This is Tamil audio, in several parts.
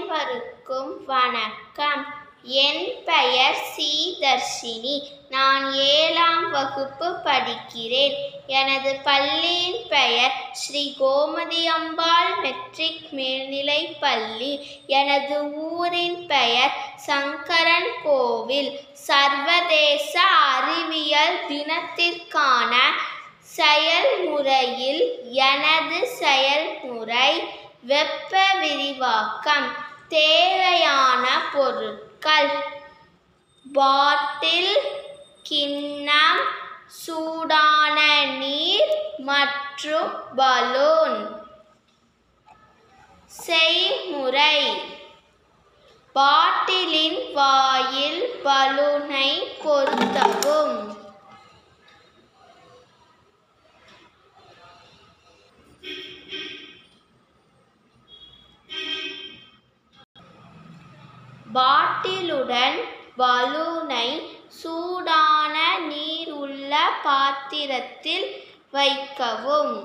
அனைவருக்கும் வணக்கம். என் பெயர் சி. தர்ஷினி. நான் 7ஆம் வகுப்பு படிக்கிறேன். எனது பள்ளியின் பெயர் ஸ்ரீ கோமதி அம்பாள் மெட்ரிக் மேல்நிலைப் பள்ளி. எனது ஊரின் பெயர் சங்கரன் கோவில். சர்வதேச அறிவியல் தினத்திற்கான செயல்முறையில் எனது செயல்முறை வெப்ப விரிவாக்கம். தேவையான பொருட்கள்: பாட்டில், கிண்ணம், சூடான நீர் மற்றும் பலூன். செய்முறை: பாட்டிலின் வாயில் பலூனை பொருத்தவும். பாட்டிலுடன் பலூனை சூடான நீர் உள்ள பாத்திரத்தில் வைக்கவும்.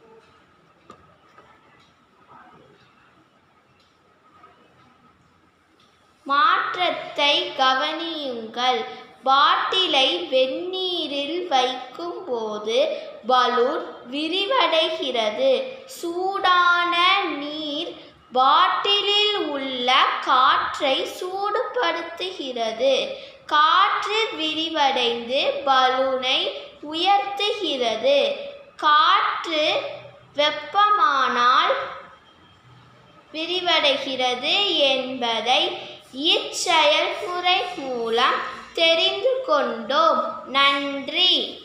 மாற்றத்தை கவனியுங்கள். பாட்டிலை வெந்நீரில் வைக்கும் போது பலூன் விரிவடைகிறது. சூடான நீர் பாட்டிலில் உள்ள காற்றை சூடுபடுத்துகிறது. காற்று விரிவடைந்து பலூனை உயர்த்துகிறது. காற்று வெப்பமானால் விரிவடைகிறது என்பதை இச்செயல்முறை மூலம் தெரிந்து கொண்டோம். நன்றி.